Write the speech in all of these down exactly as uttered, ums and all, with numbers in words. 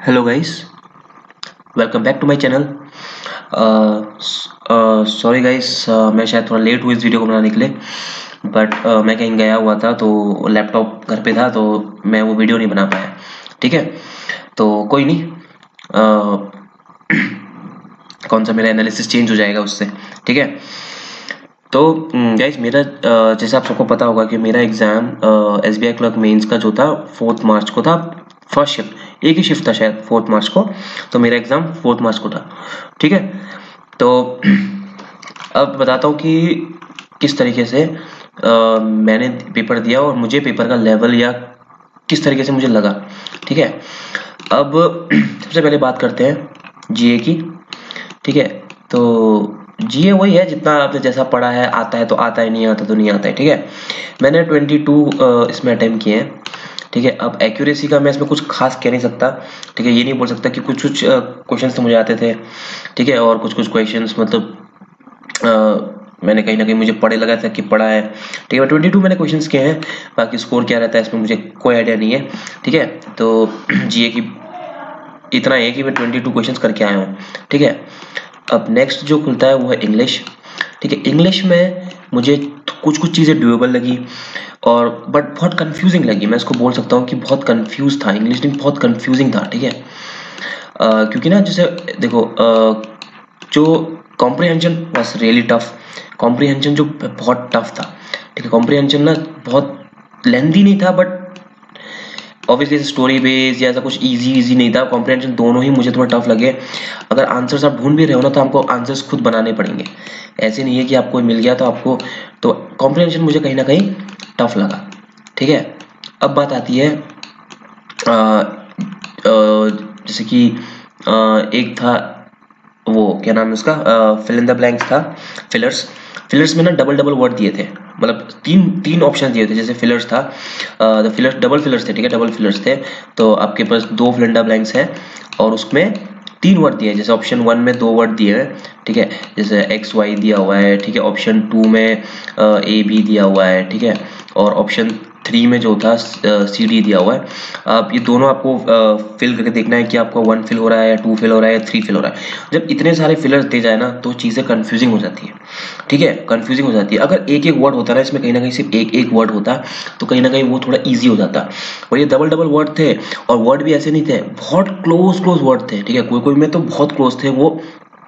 Hello guys, welcome back to my channel. Sorry guys, मैं शायद थोड़ा लेट हुई इस वीडियो को बनाने के लिए, बट uh, मैं कहीं गया हुआ था तो लैपटॉप घर पे था तो मैं वो वीडियो नहीं बना पाया। ठीक है, तो कोई नहीं। uh, कौन सा मेरा एनालिसिस चेंज हो जाएगा उससे। ठीक है, तो गाइस मेरा uh, जैसे आप सबको पता होगा कि मेरा exam S B I clerk mains का जो था फोर्थ मार्च को था। फर्स्ट शिफ्ट, एक ही शिफ्ट था शायद फोर्थ मार्च को, तो मेरा एग्ज़ाम फोर्थ मार्च को था। ठीक है, तो अब बताता हूँ कि किस तरीके से आ, मैंने पेपर दिया और मुझे पेपर का लेवल या किस तरीके से मुझे लगा। ठीक है, अब सबसे पहले बात करते हैं जीए की। ठीक है, तो जीए वही है, जितना आपने जैसा पढ़ा है, आता है तो आता है, नहीं आता तो नहीं आता है। ठीक है, मैंने ट्वेंटी टू इसमें अटेम्प्ट किए हैं। ठीक है, अब एक्यूरेसी का मैं इसमें कुछ खास कह नहीं सकता। ठीक है, ये नहीं बोल सकता कि कुछ कुछ क्वेश्चंस तो मुझे आते थे। ठीक है, और कुछ कुछ क्वेश्चंस मतलब आ, मैंने कहीं ना कहीं मुझे पढ़े लगा था कि पढ़ा है। ठीक है, ट्वेंटी टू मैंने क्वेश्चंस किए हैं, बाकी स्कोर क्या रहता है इसमें मुझे कोई आइडिया नहीं है। ठीक है, तो जीए की इतना है कि मैं ट्वेंटी टू क्वेश्चंस करके आया हूँ। ठीक है, अब नेक्स्ट जो खुलता है वो है इंग्लिश। ठीक है, इंग्लिश में मुझे कुछ कुछ चीज़ें ड्यूएबल लगी और बट बहुत कंफ्यूजिंग लगी। मैं इसको बोल सकता हूँ कि बहुत कंफ्यूज था, इंग्लिश में बहुत कंफ्यूजिंग था। ठीक है, uh, क्योंकि ना जैसे देखो, uh, जो comprehension was really tough. Comprehension जो बहुत टफ था। ठीक है, कॉम्प्रिहेंशन ना बहुत लेंथी नहीं था, बट ऑब्वियसली स्टोरी बेस या ऐसा कुछ इजी इजी नहीं था। कॉम्प्रिहेंशन दोनों ही मुझे थोड़ा टफ लगे। अगर आंसर्स आप ढूंढ भी रहे हो ना तो आपको आंसर्स खुद बनाने पड़ेंगे, ऐसे नहीं है कि आपको मिल गया तो आपको। तो कॉम्प्रिहेंशन मुझे कहीं ना कहीं टफ लगा। ठीक है, अब बात आती है आ, आ, जैसे कि आ, एक था वो क्या नाम है उसका, फिल इन द ब्लैंक्स था, फिलर्स। फिलर्स में ना डबल डबल वर्ड दिए थे, मतलब तीन तीन ऑप्शन दिए थे। जैसे फिलर्स था, द फिलर्स डबल फिलर्स थे। ठीक है, डबल फिलर्स थे, तो आपके पास दो फिल इन द ब्लैंक्स है और उसमें तीन वर्ड दिए हैं। जैसे ऑप्शन वन में दो वर्ड दिए हैं। ठीक है, जैसे एक्स वाई दिया हुआ है। ठीक है, ऑप्शन टू में ए बी दिया हुआ है। ठीक है, और ऑप्शन थ्री में जो था सी डी दिया हुआ है। आप ये दोनों आपको फिल करके देखना है कि आपका वन फिल हो रहा है या टू फिल हो रहा है या थ्री फिल हो रहा है। जब इतने सारे फिलर्स दे जाए ना तो चीज़ें कंफ्यूजिंग हो जाती है। ठीक है, कंफ्यूजिंग हो जाती है। अगर एक एक वर्ड होता है ना इसमें, कहीं ना कहीं सिर्फ एक एक वर्ड होता तो कहीं ना कहीं वो थोड़ा ईजी हो जाता। और ये डबल डबल वर्ड थे, और वर्ड भी ऐसे नहीं थे, बहुत क्लोज क्लोज वर्ड थे। ठीक है, कोई कोई में तो बहुत क्लोज थे। वो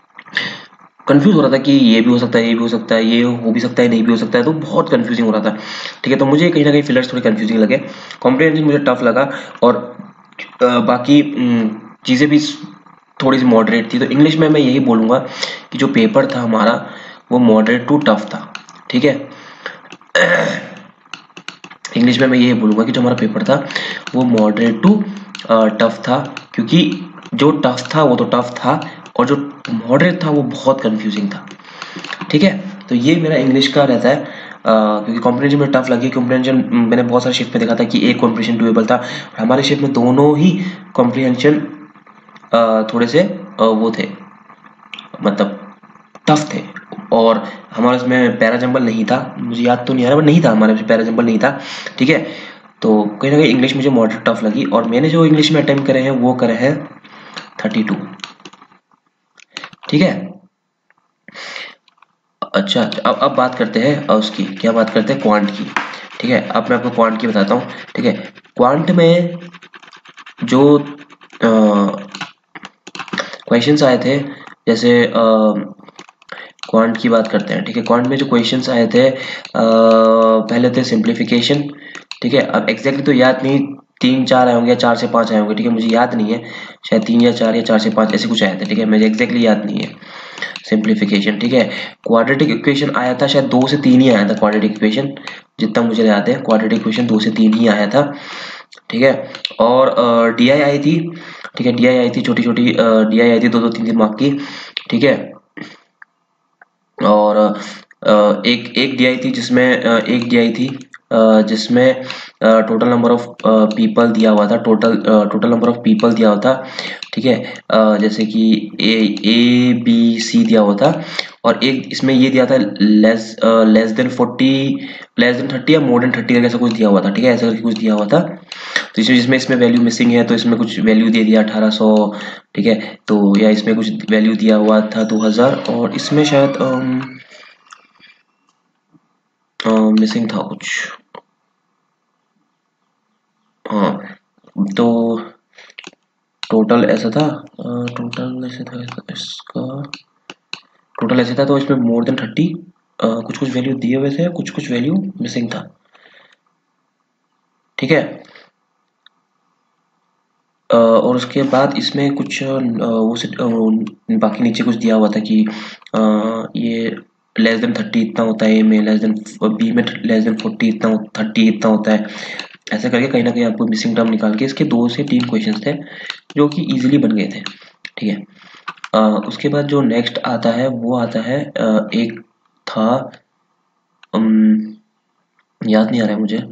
कंफ्यूज हो रहा था कि ये भी हो सकता है, ये भी हो सकता है, ये हो भी सकता है, नहीं भी हो सकता है, तो बहुत कंफ्यूजिंग हो रहा था। ठीक है, तो मुझे कहीं ना कहीं फिलर्स थोड़े कंफ्यूजिंग लगे। कॉम्प्रिहेंशन मुझे टफ लगा, और अ, बाकी चीज़ें भी थोड़ी सी मॉडरेट थी। तो इंग्लिश में मैं यही बोलूँगा कि जो पेपर था हमारा वो मॉडरेट टू टफ था। ठीक है, इंग्लिश में मैं यही बोलूँगा कि जो हमारा पेपर था वो मॉडरेट टू टफ था, क्योंकि जो टफ था वो तो टफ था, और जो मॉडरेट था वो बहुत कंफ्यूजिंग था। ठीक है, तो ये मेरा इंग्लिश का रहता है। Uh, क्योंकि कॉम्प्रिहेंशन में टफ लगी। कॉम्प्रिहेंशन मैंने बहुत सारे शिफ्ट में देखा था कि एक कॉम्प्रिहेंशन डुएबल था, हमारे शिफ्ट में दोनों ही कॉम्प्रिहेंशन uh, थोड़े से uh, वो थे, मतलब टफ थे। और हमारे इसमें पैराजंबल नहीं था, मुझे याद तो नहीं आ रहा, बट नहीं था हमारे में पैराजंबल नहीं था। ठीक है, तो कहीं ना कहीं इंग्लिश मुझे मॉडरेट टफ लगी, और मैंने जो इंग्लिश में अटेम्प्ट करे हैं वो करे हैं थर्टी टू। ठीक है, अच्छा, अब अब बात करते हैं उसकी, क्या बात करते हैं, क्वांट की। ठीक है, अब मैं आपको क्वांट की बताता हूँ। ठीक है, क्वांट में जो क्वेश्चंस आए थे, जैसे क्वांट की बात करते हैं। ठीक है, क्वांट में जो क्वेश्चंस आए थे, आ, पहले थे सिंप्लीफिकेशन। ठीक है, अब एग्जैक्टली तो याद नहीं, तीन चार आए होंगे या चार से पाँच आए होंगे। ठीक है, मुझे याद नहीं है, शायद तीन या चार या चार से पाँच ऐसे कुछ आए थे। ठीक है, मुझे एग्जैक्टली याद नहीं है सिंप्लीफिकेशन। ठीक है, क्वाड्रेटिक इक्वेशन आया था, शायद दो से तीन ही आया था क्वाड्रेटिक इक्वेशन, जितना मुझे याद है क्वाड्रेटिक इक्वेशन दो से तीन ही आया था। ठीक है, और डी आई आई थी। ठीक है, डी आई आई थी, छोटी छोटी डी आई आई थी, दो दो तीन तीन मार्क की। ठीक है, और uh, एक एक डी आई थी जिसमें uh, एक डी आई थी जिसमें टोटल नंबर ऑफ पीपल दिया हुआ था, total total number of people दिया हुआ था, ठीक है। uh, जैसे कि ए ए बी सी दिया हुआ था, और एक इसमें ये दिया था less less than forty, less than thirty या मोर देन थर्टी करके ऐसा कुछ दिया हुआ था, ठीक है, ऐसा करके कुछ दिया हुआ था। तो इसमें जिसमें इसमें वैल्यू मिसिंग है, तो इसमें कुछ वैल्यू दे दिया अठारह सौ, ठीक है। तो या इसमें कुछ वैल्यू दिया हुआ था दो हज़ार, और इसमें शायद मिसिंग था कुछ, हाँ। तो टोटल ऐसा था, टोटल ऐसे था इसका, टोटल ऐसे था, तो इसमें मोर देन थर्टी कुछ कुछ वैल्यू दिए हुए थे, कुछ कुछ वैल्यू मिसिंग था, ठीक है। Uh, और उसके बाद इसमें कुछ uh, वो uh, बाकी नीचे कुछ दिया हुआ था कि uh, ये लेस देन थर्टी इतना होता है, ए में लेस देन, बी में लेस देन फोर्टी इतना, थर्टी इतना होता है, ऐसे करके कहीं ना कहीं आपको मिसिंग टर्म निकाल के इसके दो से तीन क्वेश्चंस थे जो कि इजीली बन गए थे, ठीक है। uh, उसके बाद जो नेक्स्ट आता है वो आता है uh, एक था, um, याद नहीं आ रहा है मुझे,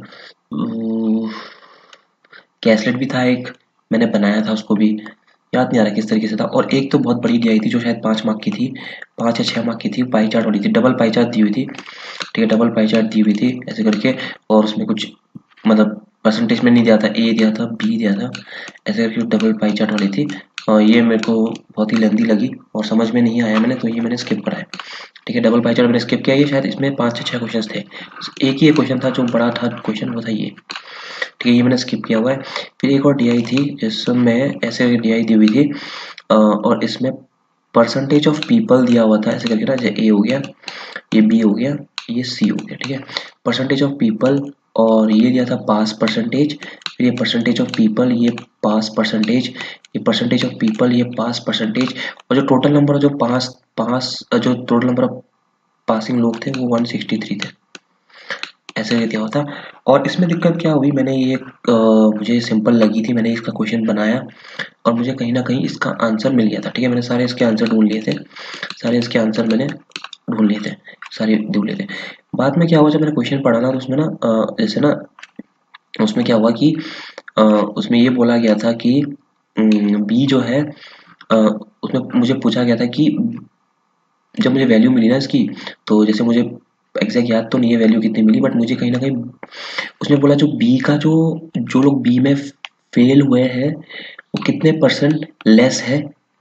कैसलेट भी था एक, मैंने बनाया था उसको भी, याद नहीं आ रहा किस तरीके से था। और एक तो बहुत बड़ी दी आई थी जो शायद पाँच मार्क की थी, पाँच या छः मार्क की थी, पाई चार्ट वाली थी, डबल पाई चार्ट दी हुई थी, ठीक है, डबल पाई चार्ट दी हुई थी ऐसे करके, और उसमें कुछ मतलब परसेंटेज में नहीं दिया था, ए दिया था, बी दिया था, ऐसे करके डबल पाई चार्ट वाली थी। और ये मेरे को बहुत ही लेंदी लगी और समझ में नहीं आया मैंने, तो ये मैंने स्किप करा है, ठीक है। डबल पाई चार्ट मैंने स्किप किया, ये शायद इसमें पाँच से छः क्वेश्चन थे, एक ही एक क्वेश्चन था जो बड़ा था क्वेश्चन, वो था ये, ठीक है, ये मैंने स्किप किया हुआ है। फिर एक और डी आई थी जिसमें ऐसे डी आई दी हुई थी, और इसमें परसेंटेज ऑफ पीपल दिया हुआ था ऐसे करके ना, जैसे ए हो गया, ये बी हो गया, ये सी हो गया, ठीक है, परसेंटेज ऑफ पीपल, और ये दिया था पास परसेंटेज, फिर ये परसेंटेज ऑफ पीपल, ये पास परसेंटेज, ये परसेंटेज ऑफ पीपल, ये पास परसेंटेज, और जो टोटल नंबर जो पास पास जो टोटल नंबर ऑफ पासिंग लोग थे वो वन सिक्सटी थ्री थे, ऐसे दिया हुआ था। और इसमें दिक्कत क्या हुई, मैंने ये आ, मुझे सिंपल लगी थी, मैंने इसका क्वेश्चन बनाया और मुझे कहीं ना कहीं इसका आंसर मिल गया था, ठीक है, मैंने सारे इसके आंसर ढूंढ लिए थे, सारे इसके आंसर मैंने ढूंढ लिए थे, सारे ढूंढ लिए थे। बाद में क्या हुआ, जब मैंने क्वेश्चन पढ़ा ना, तो उसमें ना आ, जैसे ना उसमें क्या हुआ कि आ, उसमें ये बोला गया था कि बी जो है, आ, उसमें मुझे पूछा गया था कि जब मुझे वैल्यू मिली ना इसकी, तो जैसे मुझे एग्जैक्ट याद तो नहीं है वैल्यू कितनी मिली, बट मुझे कहीं ना कहीं उसने बोला जो बी का जो जो लोग बी में फेल हुए हैं वो कितने परसेंट लेस है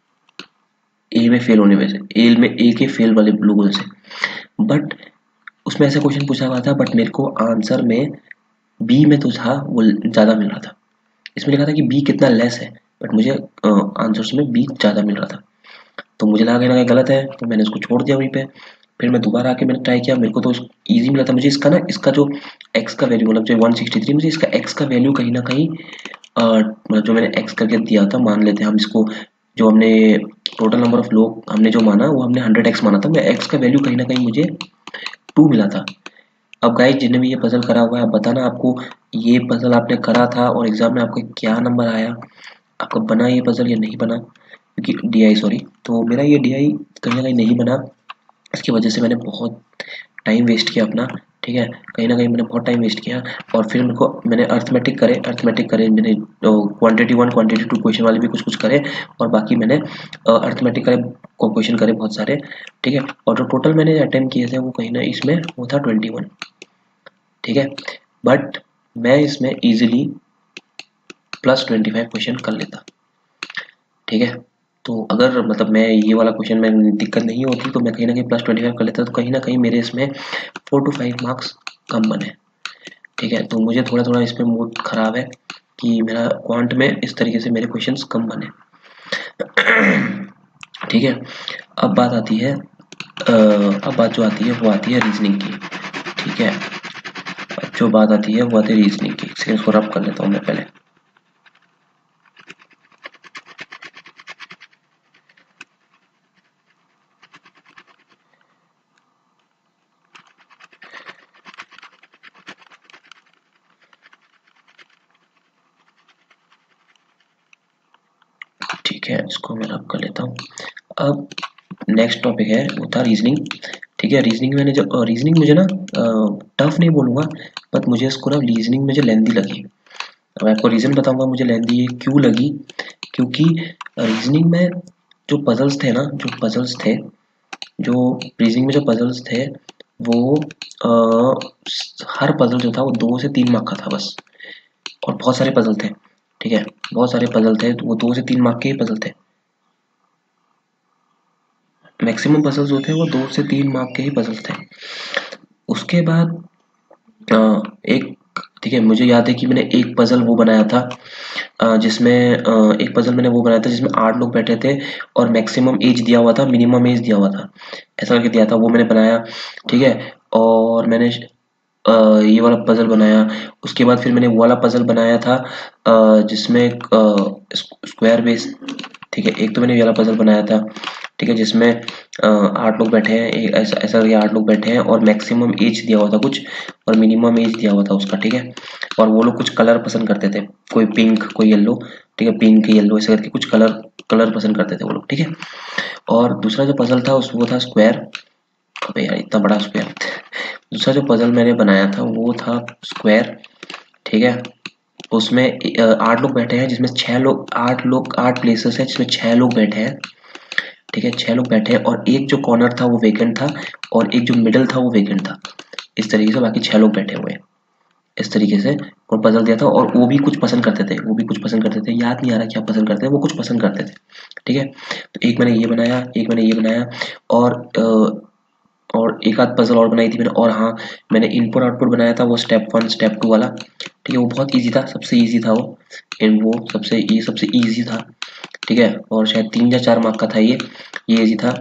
ए में फेल होने में से, ए में ए के फेल वाले लोगों से। बट उसमें ऐसा क्वेश्चन पूछा हुआ था, बट मेरे को आंसर में बी में तो था वो ज़्यादा मिल रहा था, इसमें लिखा था कि बी कितना लेस है, बट मुझे आंसर्स में बी ज़्यादा मिल रहा था, तो मुझे लगा कि ना गलत है, तो मैंने उसको छोड़ दिया वहीं पे। फिर मैं दोबारा आके मैंने ट्राई किया, मेरे को तो इजी मिला था, मुझे इसका ना इसका जो एक्स का वैल्यू मतलब जो वन सिक्सटी थ्री, मुझे इसका एक्स का वैल्यू कहीं ना कहीं मतलब जो मैंने एक्स करके दिया था, मान लेते हैं हम इसको, जो हमने टोटल नंबर ऑफ लोग हमने जो माना वो हमने हंड्रेड एक्स माना था, मैं एक्स का वैल्यू कहीं ना कहीं मुझे टू मिला था। अब गाइस जिन्हें भी ये पजल करा हुआ है, बताना आपको ये पजल आपने करा था और एग्जाम में आपको क्या नंबर आया, आपका बना ये पजल या नहीं बना, क्योंकि डी आई सॉरी, तो मेरा ये डी आई कहीं ना कहीं नहीं बना, इसकी वजह से मैंने बहुत टाइम वेस्ट किया अपना, ठीक है, कहीं ना कहीं मैंने बहुत टाइम वेस्ट किया। और फिर मेरे को मैंने अर्थमेटिक करे अर्थमेटिक करे मैंने quantity one quantity two question वाले भी कुछ कुछ करे, और बाकी मैंने अर्थमेटिक करे क्वेश्चन करे बहुत सारे, ठीक है, और जो टोटल मैंने अटेम्प्ट किए थे वो कहीं ना इसमें वो था ट्वेंटी वन, ठीक है, बट मैं इसमें easily plus twenty five question कर लेता, ठीक है। तो अगर मतलब मैं ये वाला क्वेश्चन में दिक्कत नहीं होती तो मैं कहीं ना कहीं प्लस ट्वेंटी फाइव कर लेता, तो कहीं ना कहीं मेरे इसमें फोर टू फाइव मार्क्स कम बने, ठीक है। तो मुझे थोड़ा थोड़ा इसमें मूड खराब है कि मेरा क्वांट में इस तरीके से मेरे क्वेश्चंस कम बने, ठीक है। अब बात आती है अब बात जो आती है वो आती है रीजनिंग की, ठीक है, जो बात आती है वो आती है रीजनिंग की, इसको रब कर लेता हूँ मैं पहले। ठीक है, इसको मैं रब कर लेता हूँ। अब नेक्स्ट टॉपिक है वो था रीजनिंग, ठीक है। रीजनिंग मैंने जो रीजनिंग मुझे ना टफ नहीं बोलूँगा, बट मुझे इसको ना रीजनिंग मुझे लेंदी लगी। अब आपको रीज़न बताऊंगा मुझे लेंदी ये क्यों लगी, क्योंकि रीजनिंग में जो पजल्स थे ना जो पजल्स थे जो रीजनिंग में जो पजल्स थे वो आ, हर पजल जो था वो दो से तीन मार्क का था बस, और बहुत सारे पजल थे। ठीक है, बहुत सारे पजल थे, तो वो दो से तीन मार्क के ही पजल थे। मैक्सिमम पजल्स जो थे वो दो से तीन मार्क के ही पजल थे। उसके बाद आ, एक ठीक है, मुझे याद है कि मैंने एक पजल वो बनाया था जिसमें एक पजल मैंने वो बनाया था जिसमें आठ लोग बैठे थे और मैक्सिमम एज दिया हुआ था, मिनिमम एज दिया हुआ था, ऐसा करके दिया था, वो मैंने बनाया। ठीक है, और मैंने ये वाला पजल बनाया। उसके बाद फिर मैंने वो वाला पजल बनाया था जिसमें स्क्वायर बेस। ठीक है, एक तो मैंने ये वाला पजल बनाया था, ठीक है, जिसमें आठ लोग बैठे हैं, एक ऐसा ऐसा करके आठ लोग बैठे हैं और मैक्सिमम एज दिया हुआ था कुछ और मिनिमम एज दिया हुआ था उसका। ठीक है, और वो लोग कुछ कलर पसंद करते थे, कोई पिंक कोई येलो। ठीक है, पिंक येलो ऐसे करके कुछ कलर कलर पसंद करते थे वो लोग। ठीक है, और दूसरा जो पजल था उस वो था स्क्वायर। अबे यार इतना बड़ा स्क्वायर। दूसरा जो पजल मैंने बनाया था वो था स्क्वायर। ठीक है, उसमें आठ लोग बैठे हैं जिसमें छह लोग आठ लोग आठ प्लेसेस है जिसमें छह लोग बैठे हैं। ठीक है, छह लोग बैठे हैं और एक जो कॉर्नर था वो वेकेंट था और एक जो मिडल था वो वेकेंट था। इस तरीके से बाकी छह लोग बैठे हुए हैं, इस तरीके से और पजल दिया था। और वो भी कुछ पसंद करते थे, वो भी कुछ पसंद करते थे, याद नहीं आ रहा क्या पसंद करते थे, वो कुछ पसंद करते थे। ठीक है, तो एक मैंने ये बनाया, एक मैंने ये बनाया और आ, और एक आध पजल और बनाई थी मैंने। और हाँ, मैंने इनपुट आउटपुट बनाया था वो स्टेप वन स्टेप टू वाला। ठीक है, वो बहुत इजी था, सबसे इजी था वो इन वो सबसे ये सबसे इजी था। ठीक है, और शायद तीन या चार मार्क का था ये ये इजी था।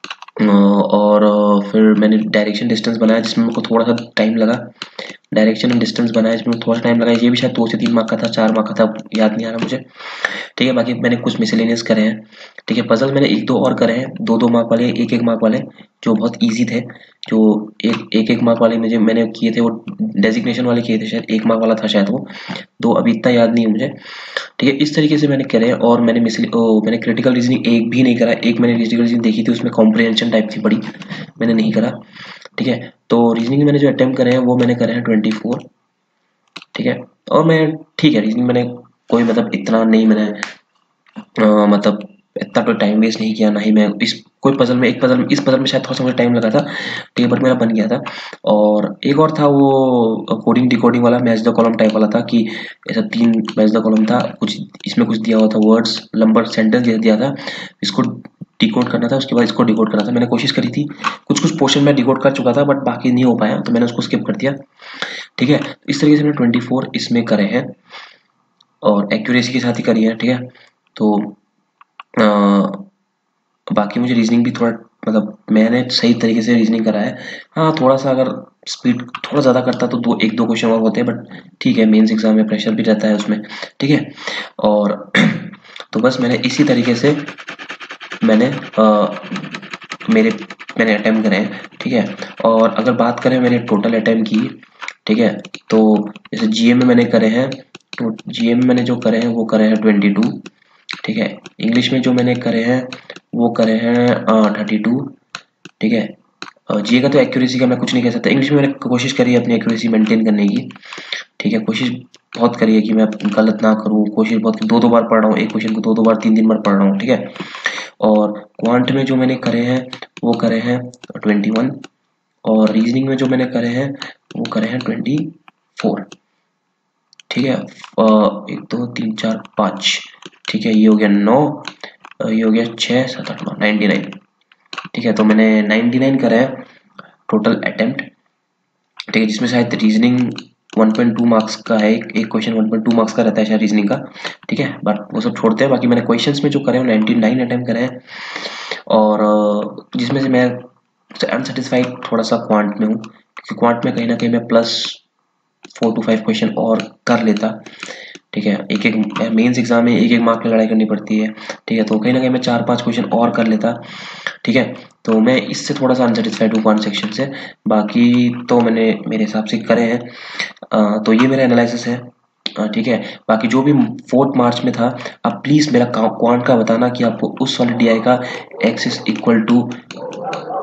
और फिर मैंने डायरेक्शन डिस्टेंस बनाया जिसमें मेरे को थोड़ा सा टाइम लगा। डायरेक्शन एंड डिस्टेंस बनाया जिसमें थोड़ा सा टाइम लगा, ये भी शायद दो से तीन मार्क का था, चार मार्क का था, याद नहीं आ रहा मुझे। ठीक है, बाकी मैंने कुछ मिसलेनियस करे हैं। ठीक है, पजल मैंने एक दो और करे हैं, दो दो मार्क वाले, एक एक मार्क वाले, जो बहुत इजी थे। जो एक एक एक मार्क वाले मुझे मैंने किए थे वो डेजिग्नेशन वाले किए थे, शायद एक मार्क वाला था शायद वो, दो अभी इतना याद नहीं है मुझे। ठीक है, इस तरीके से मैंने करे हैं। और मैंने मिसली ओ, मैंने क्रिटिकल रीजनिंग एक भी नहीं करा। एक मैंने क्रिटिकल रीजनिंग देखी थी, उसमें कॉम्प्रिहेंशन टाइप थी बड़ी, मैंने नहीं करा। ठीक है, तो रीजनिंग मैंने जो अटेम्प्ट करे हैं वो मैंने करे हैं ट्वेंटी फोर। ठीक है, और मैं ठीक है रीजनिंग मैंने कोई मतलब इतना नहीं मैंने आ, मतलब इतना कोई टाइम वेस्ट नहीं किया, ना ही मैं इस कोई पजल में एक पजल में इस पजल में शायद थोड़ा सा मुझे टाइम लगा था। ठीक है, बट मेरा बन गया था। और एक और था वो कोडिंग डिकोडिंग वाला, मैच द कॉलम टाइप वाला था कि ऐसा तीन मैच द कॉलम था, कुछ इसमें कुछ दिया हुआ था, वर्ड्स नंबर सेंटेंस दिया था, इसको डिकोड करना था, उसके बाद इसको डिकोड करना था। मैंने कोशिश करी थी, कुछ कुछ पोर्शन में डिकोड कर चुका था बट बाकी नहीं हो पाया, तो मैंने उसको स्किप कर दिया। ठीक है, इस तरीके से मैंने ट्वेंटी फोर इसमें करे हैं और एक्यूरेसी के साथ ही करी है। ठीक है, तो आ, बाकी मुझे रीजनिंग भी थोड़ा मतलब मैंने सही तरीके से रीजनिंग करा है। हाँ, थोड़ा सा अगर स्पीड थोड़ा ज़्यादा करता तो दो एक दो क्वेश्चन और होते हैं, बट ठीक है, मेंस एग्जाम में प्रेशर भी रहता है उसमें। ठीक है, और तो बस मैंने इसी तरीके से मैंने आ, मेरे मैंने अटेम्प्ट करे हैं। ठीक है, और अगर बात करें मैंने टोटल अटेम्प्ट की, ठीक है, तो जैसे जीएम में मैंने करे हैं, तो जीएम में मैंने जो करे हैं वो करे हैं ट्वेंटी टू। ठीक है, इंग्लिश में जो मैंने करे हैं वो करे हैं थर्टी टू। ठीक है, जी का तो एक्यूरेसी का मैं कुछ नहीं कह सकता, इंग्लिश में मैंने कोशिश करी है अपनी एक्यूरेसी मेंटेन करने की। ठीक है, कोशिश बहुत करी है कि मैं गलत ना करूँ, कोशिश बहुत, दो दो बार पढ़ रहा हूँ एक क्वेश्चन को, दो दो बार तीन तीन बार पढ़ रहा हूँ। ठीक है, और क्वांट में जो मैंने करे हैं वो करे हैं ट्वेंटी वन, और रीजनिंग में जो मैंने करे हैं वो करे हैं ट्वेंटी फोर। ठीक है, एक दो तीन चार पाँच, ठीक है, ये हो गया नौ, ये हो गया छः सात आठ नौ, नाइन्टी नाइन। ठीक है, तो मैंने नाइन्टी नाइन करा है टोटल अटेम्प्ट। ठीक है, जिसमें शायद reasoning one point two marks का है, एक एक question one point two marks का रहता है शायद रीजनिंग का। ठीक है, बट वो सब छोड़ते हैं, बाकी मैंने क्वेश्चंस में जो करे हैं नाइन्टी नाइन अटेम्प्ट करे हैं। और जिसमें से मैं अनसेटिस्फाइड थोड़ा सा क्वांट में हूँ, क्योंकि क्वांट में कहीं ना कहीं मैं plus four to five question और कर लेता। ठीक है, एक एक मेंस एग्जाम में एक एक मार्क की लड़ाई करनी पड़ती है। ठीक है, तो कहीं ना कहीं मैं चार पांच क्वेश्चन और कर लेता। ठीक है, तो मैं इससे थोड़ा सा अनसेटिस्फाइड हूँ क्वांट सेक्शन से। बाकी तो मैंने मेरे हिसाब से करे हैं। आ, तो ये मेरा एनालिसिस है। ठीक है, बाकी जो भी फोर्थ मार्च में था, आप प्लीज मेरा क्वांट का बताना कि आपको उस वाले डी आई का x is equal to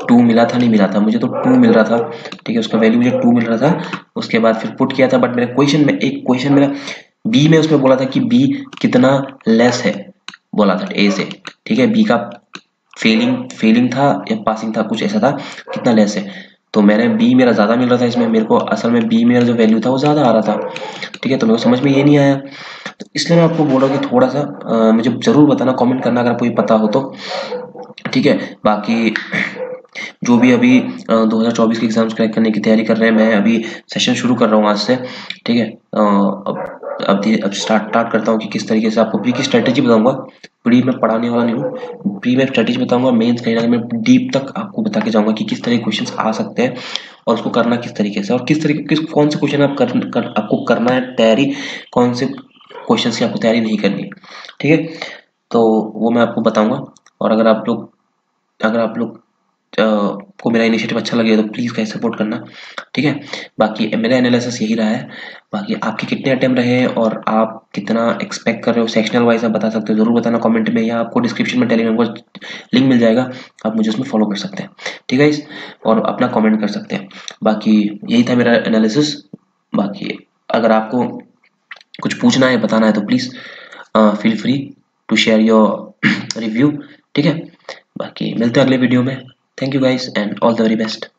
two मिला था नहीं मिला था, मुझे तो टू मिल रहा था, ठीक है, उसका वैल्यू मुझे टू मिल रहा था। उसके बाद फिर पुट किया था, बट मेरे क्वेश्चन में एक क्वेश्चन मेरा बी में उसमें बोला था कि बी कितना लेस है, बोला था ए से, ठीक है, बी का फेलिंग फेलिंग था या पासिंग था, कुछ ऐसा था, कितना लेस है। तो मैंने बी मेरा ज़्यादा मिल रहा था इसमें, मेरे को असल में बी मेरा जो वैल्यू था वो ज़्यादा आ रहा था, ठीक है। तो मेरे को समझ में ये नहीं आया, तो इसलिए मैं आपको बोल रहा हूँ कि थोड़ा सा आ, मुझे ज़रूर बताना, कमेंट करना अगर आपको ये पता हो तो, ठीक है। बाकी जो भी अभी दो हज़ार चौबीस के एग्जाम्स क्रैक करने की तैयारी कर रहे हैं, मैं अभी सेशन शुरू कर रहा हूँ आज से, ठीक है। अब अब अब स्टार्ट स्टार्ट करता हूँ कि किस तरीके से आपको प्री की स्ट्रेटेजी बताऊंगा। प्री में पढ़ाने वाला नहीं हूँ, प्री में स्ट्रेटेजी बताऊंगा, मेंस कहीं ना कहीं मैं डीप तक आपको बता के जाऊंगा कि किस तरह के क्वेश्चंस आ सकते हैं और उसको करना किस तरीके से, और किस तरीके किस कौन से क्वेश्चन आप कर, कर आपको करना है तैयारी, कौन से क्वेश्चन की आपको तैयारी नहीं करनी, ठीक है। तो वो मैं आपको बताऊंगा। और अगर आप लोग अगर आप लोग Uh, को मेरा इनिशिएटिव अच्छा लगे तो प्लीज़ गाइस सपोर्ट करना, ठीक है। बाकी मेरा एनालिसिस यही रहा है। बाकी आपके कितने अटेम्प्ट रहे हैं और आप कितना एक्सपेक्ट कर रहे हो सेक्शनल वाइज आप बता सकते हो, ज़रूर बताना कमेंट में, या आपको डिस्क्रिप्शन में टेलीग्राम का लिंक मिल जाएगा, आप मुझे उसमें फॉलो कर सकते हैं, ठीक है इस, और अपना कमेंट कर सकते हैं। बाकी यही था मेरा एनालिसिस। बाकी अगर आपको कुछ पूछना है बताना है तो please feel free to share your review, ठीक है। बाकी मिलते हैं अगले वीडियो में। Thank you guys and all the very best.